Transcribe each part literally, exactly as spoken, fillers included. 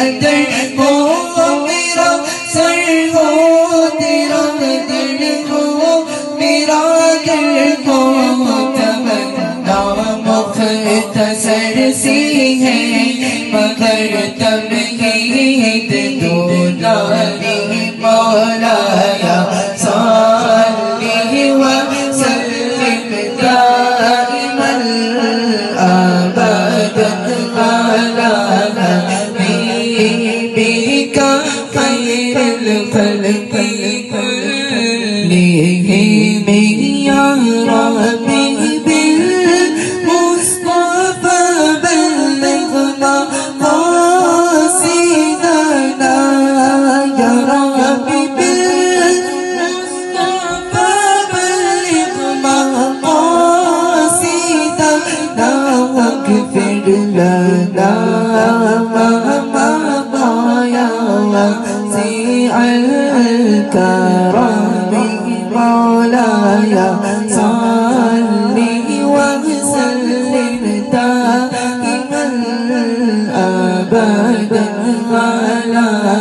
दर हो मेरा सर हो, तेरा दर हो मेरा घर हो। तमन्ना मुख्तसर सी है मगर तमहीद दूना नहीं मौलाया सल्ली व सल्लिम दाइमन अबदन अला नबीका खैरुल खल्क़ि कुल्लिहिम या रब्बी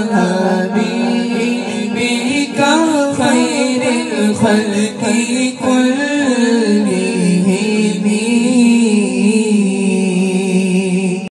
खैरुल खल्क़ि